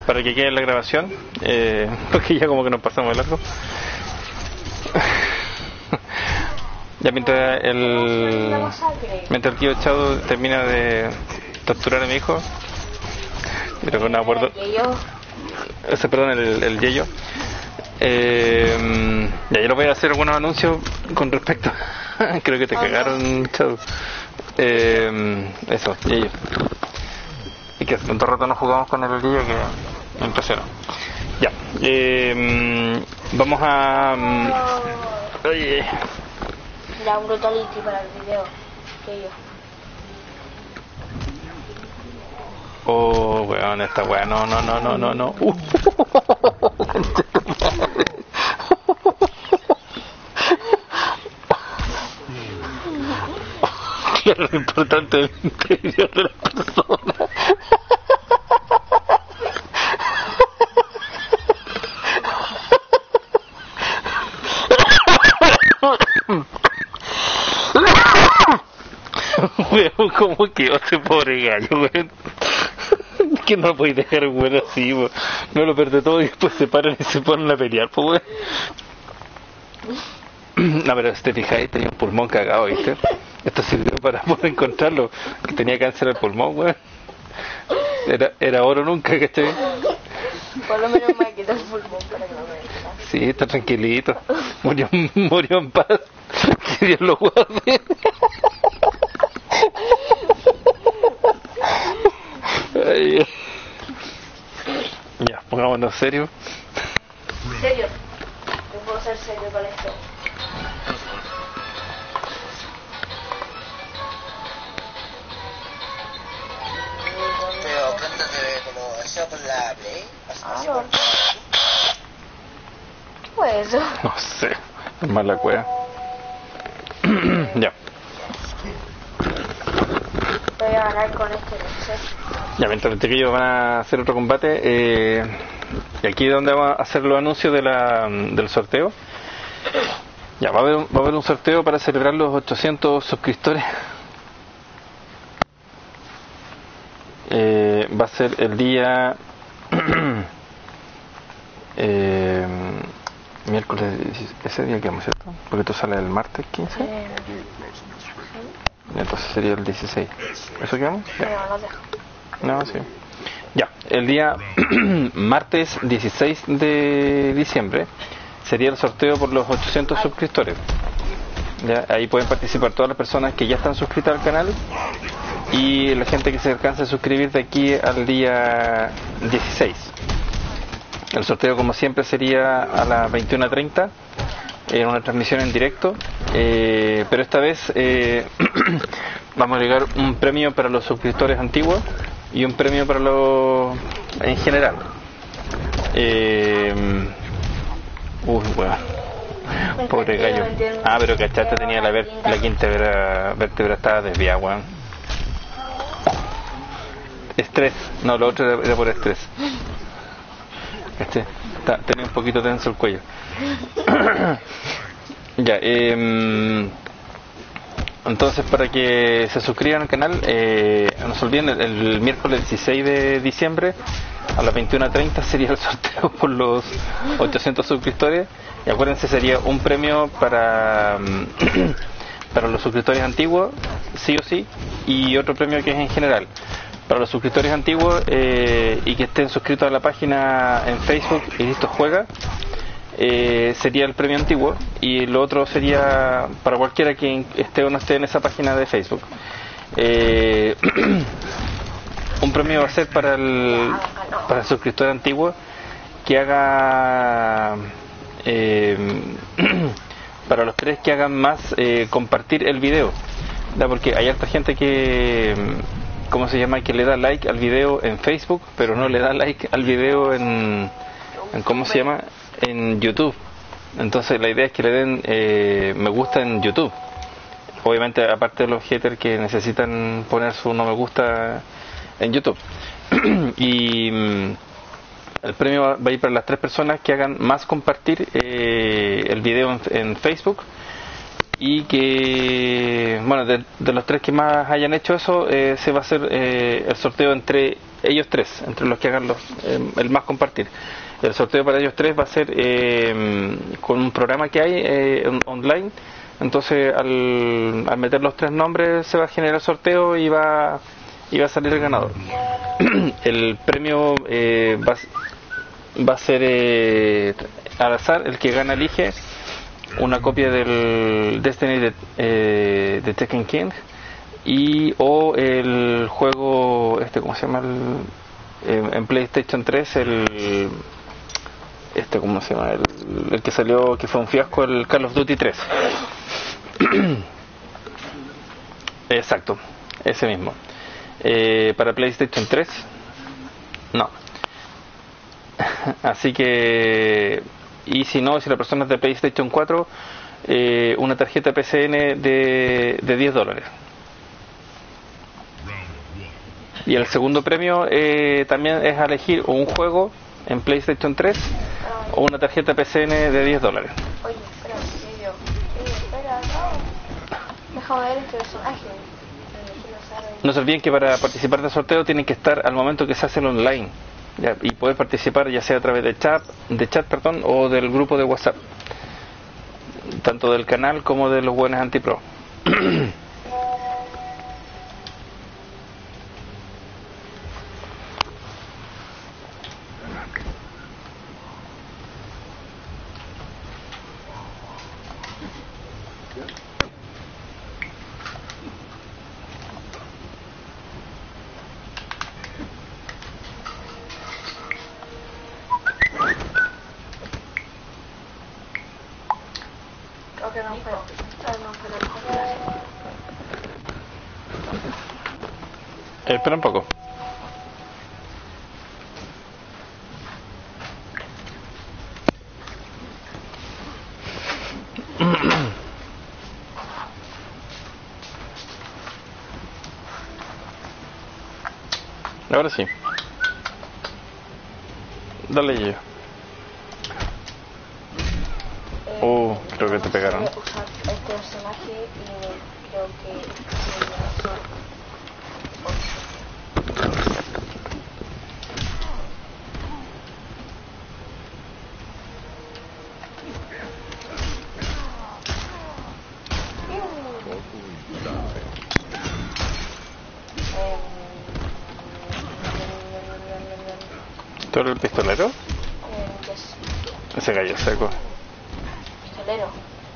para que quede en la grabación, porque ya como que nos pasamos de largo. Ya mientras el tío Chado termina de torturar a mi hijo, pero con un acuerdo, perdón, el Yeyo, ya yo le voy a hacer algunos anuncios con respecto. Creo que te cagaron, Chado. Eso, Yeyo. Y que hace tanto rato no jugamos con el Yeyo que me impresionó. Ya, vamos a... oye... Da un brutality para el video que yo. Oh, weón, esta weá, no. Claro, lo importante es el interior de la persona. Weón, ¿cómo quedó ese pobre gallo, weón? Que no lo podéis dejar, weón, así, weón. No lo pierde todo y después se paran y se ponen a pelear, pues, weón. No, pero si te fijáis, tenía un pulmón cagado, ¿viste? Esto sirvió para poder encontrarlo, que tenía cáncer al pulmón, weón. Era oro nunca, ¿cachai? Por lo menos me quitó el pulmón para que no me diga. Sí, está tranquilito. Murió en paz. Que Dios lo guarde. Ay. Ya, pongámonos serio. ¿Serio? Yo puedo ser serio con esto. Pero préndete como eso por la Play. ¿Qué fue eso? No sé, es mala cueva. Ya. Voy a ganar con este, no sé. Ya, mientras los chiquillos van a hacer otro combate, y aquí es donde vamos a hacer los anuncios del sorteo. Ya, va a haber un sorteo para celebrar los 800 suscriptores. Va a ser el día miércoles, ese día que vamos, ¿cierto? Porque esto sale el martes 15. Entonces sería el 16. ¿Eso quedamos? No, sí. Ya, el día martes 16 de diciembre sería el sorteo por los 800 suscriptores. Ya, ahí pueden participar todas las personas que ya están suscritas al canal y la gente que se alcance a suscribir de aquí al día 16. El sorteo, como siempre, sería a las 21:30 en una transmisión en directo, pero esta vez vamos a llegar un premio para los suscriptores antiguos y un premio para los en general. Bueno, pobre gallo. Ah, pero cachaste, tenía la quinta vértebra estaba desviada, weón. Estrés, no, lo otro era por estrés. Tenía un poquito tenso el cuello. Ya, entonces para que se suscriban al canal, no se olviden, el miércoles 16 de diciembre a las 21:30 sería el sorteo por los 800 suscriptores. Y acuérdense, sería un premio para los suscriptores antiguos, sí o sí, y otro premio que es en general. Para los suscriptores antiguos y que estén suscritos a la página en Facebook y listo juega, sería el premio antiguo, y lo otro sería para cualquiera que esté o no esté en esa página de Facebook. Un premio va a ser para el suscriptor antiguo que haga para los tres que hagan más compartir el video, ¿ya? Porque hay harta gente que ¿cómo se llama? Que le da like al video en Facebook, pero no le da like al video en ¿cómo se llama? En YouTube. Entonces la idea es que le den me gusta en YouTube. Obviamente, aparte de los haters que necesitan poner su no me gusta en YouTube. Y el premio va a ir para las tres personas que hagan más compartir el video en Facebook, y que, bueno, de los tres que más hayan hecho eso, se va a hacer el sorteo entre ellos tres, entre los que hagan el más compartir. El sorteo para ellos tres va a ser con un programa que hay online. Entonces al meter los tres nombres se va a generar sorteo y va a salir el ganador. El premio va a ser al azar. El que gana elige una copia del Destiny de Tekken King o el juego ¿cómo se llama? En PlayStation 3 ¿cómo se llama? El que salió, que fue un fiasco, el Call of Duty 3. Exacto, ese mismo. Para PlayStation 3 no. Así que, y si no, si la persona es de PlayStation 4, una tarjeta PCN de $10. Y el segundo premio también es elegir un juego en PlayStation 3 o una tarjeta PCN de $10. Oye, espera, espera, no. Déjame ver este personaje. No se olviden que para participar del sorteo tienen que estar al momento que se hace el online, ¿ya? Y poder participar ya sea a través de chat o del grupo de WhatsApp, tanto del canal como de los buenos antipro. Espera un poco. Ahora sí. Dale yo. Creo que te pegaron. Voy a usar este personaje y creo que... ¿Tú eres el pistolero? Yes. Ese gallo seco. Pistolero.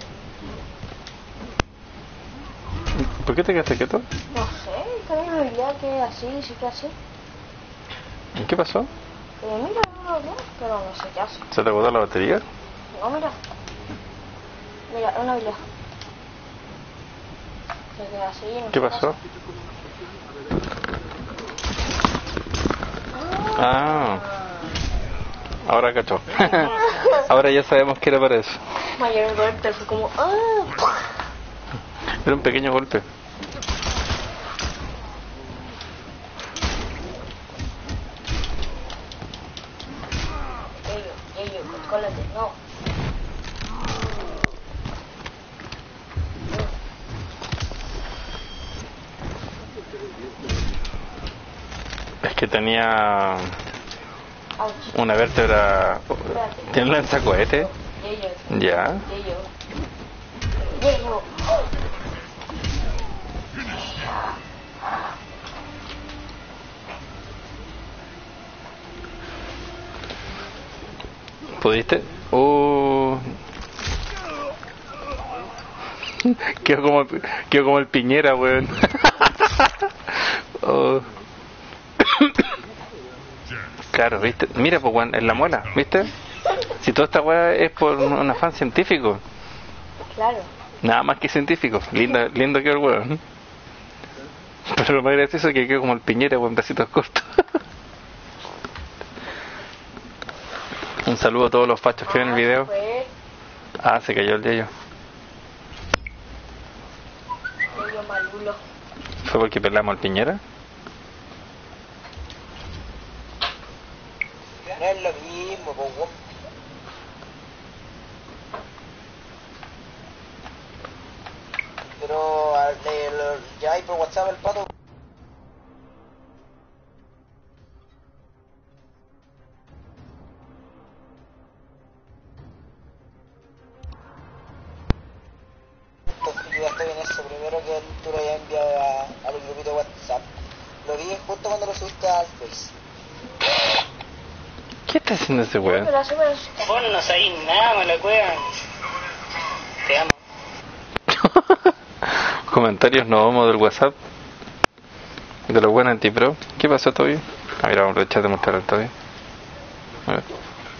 ¿Por qué te quedaste quieto? No sé, también me habilidad que así, sí que así. ¿Qué pasó? Mira, no, pero no sé qué hace. ¿Se te agotó la batería? No, mira. Mira, una habilidad. Se queda así, no ¿Qué sé pasó? Ahora cachó. Ahora ya sabemos que era para eso. Mayor golpe, fue como... Era un pequeño golpe. Ello, cólate, no. Es que tenía Ouch. una vértebra. ¿Tiene lanzacohete? Ya. Ello. ¿Pudiste? Quedó como el Piñera, weón. Claro, ¿viste? Mira, pues, weón, en la muela, ¿viste? Si toda esta weá es por un afán científico. Claro. Nada más que científico. Lindo quedó el weón. Pero lo más gracioso es que quedó como el Piñera, weón, bracitos cortos. Un saludo a todos los fachos que ven el video. Se cayó el Yayo. Ello malulo. ¿Fue porque pelamos al Piñera? No es lo mismo, pues, weón. Pero ya hay por WhatsApp el pato. que tú lo habías enviado al grupito de WhatsApp. Lo vi justo cuando lo subiste al Face. ¿Qué está haciendo ese weón? Pero así, pero Vos no sabés nada, me la cueva. Te amo. Comentarios no vamos del WhatsApp de los buenos antipro. ¿Qué pasó, Toby? A ver, vamos a aprovechar de mostrar al Toby. A ver.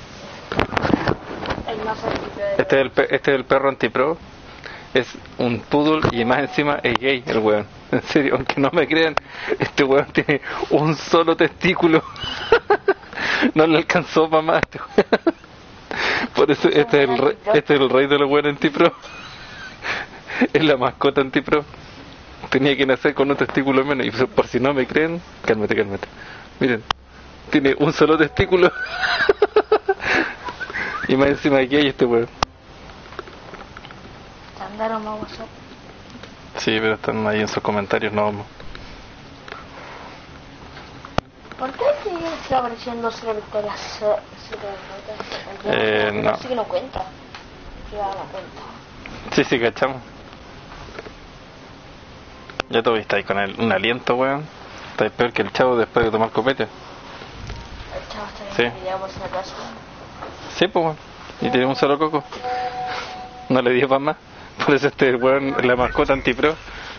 el más antipro de Este es el perro antipro. Es un poodle y más encima es gay el weón. En serio, aunque no me crean, este weón tiene un solo testículo. No le alcanzó para más este weón. Por eso este es el rey de los weones antipro. Es la mascota antipro. Tenía que nacer con un testículo menos. Y por si no me creen, cálmate. Miren, tiene un solo testículo. Y más encima aquí hay este weón. Andaron más WhatsApp. Sí, pero están ahí en sus comentarios, no vamos. ¿Por qué sigue apareciendo solo victorias? No. Así que no cuenta. Que da la cuenta. Sí, cachamos. Ya te viste ahí con un aliento, weón. Está peor que el chavo después de tomar copete. El chavo está Sí. envidiado por si acaso. Sí, pues, weón. Y tiene un solo coco. No le dio para más. Por eso este weón es la mascota antipro.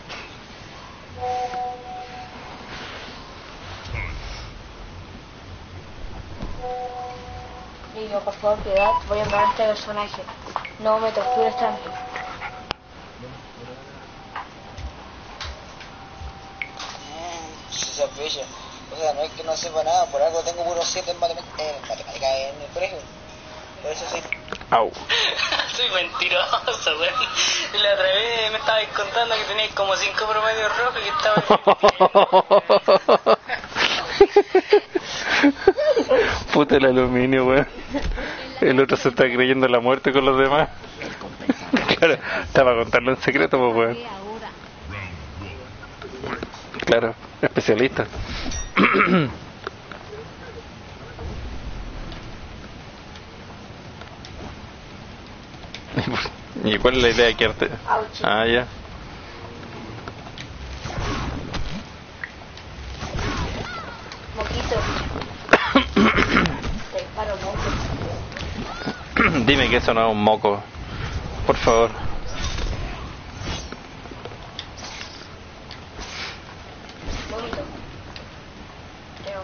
Y yo, por favor, piedad, voy a enviar a este personaje. No me tortures tanto. Se sospecha. O sea, no es que no sepa nada, por algo tengo puro 7 en matemática en el colegio. Por eso sí. Au. Soy mentiroso, weón. Y la otra vez me estabais contando que teníais como 5 promedios rojos y que estaba... Puta el aluminio, weón. El otro se está creyendo la muerte con los demás. Claro, estaba a contarlo en secreto, pues, weón. Claro, especialista. ¿Y cuál es la idea de quedarte? Ah, ya. Moquito. Te disparo moco. Dime que eso no es un moco, por favor. Moquito. Creo.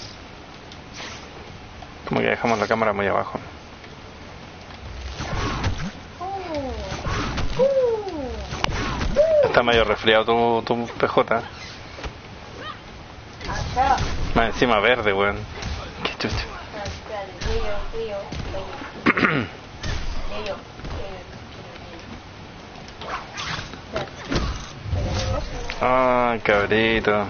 Como que dejamos la cámara muy abajo. Está medio resfriado tu PJ. Allá. Más encima verde, weón. Qué chucho. Río. Ah, cabrito.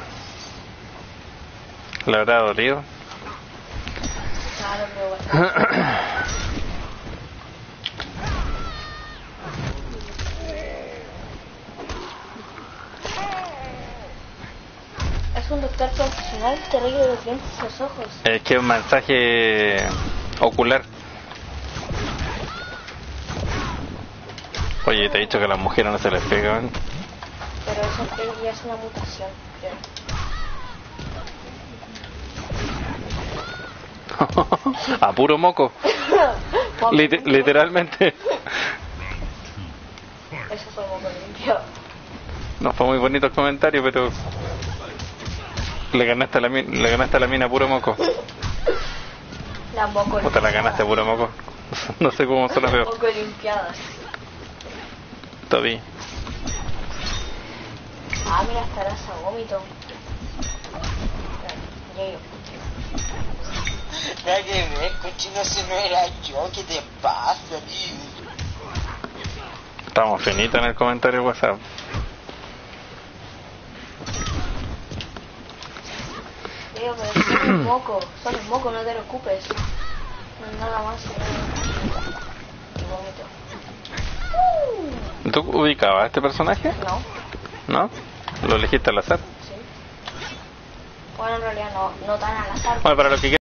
¿Le habrá dolido? Claro, pero bueno. Es un doctor profesional, te ríe de los dientes y los ojos. Es que es un mensaje ocular. Oye, te he dicho que a las mujeres no se les pega, weón. Pero eso ya es una mutación, creo. A puro moco. Literalmente. Eso fue moco limpio. No fue muy bonito el comentario, pero le ganaste a la mina a puro moco. La moco O te la ganaste a puro moco. No sé cómo se la veo. moco limpiadas. Toby. Ah, mira, estarás a vómito. Yayo. Nada que ver, cochino, si no era yo, ¿qué te pasa? Estamos finitos en el comentario WhatsApp. Digo, pero son un moco, no te preocupes. No es nada más. Y vómito. ¿Tú ubicabas a este personaje? No, ¿No? ¿Lo elegiste al azar? sí. Bueno, en realidad no tan al azar. Bueno, para lo que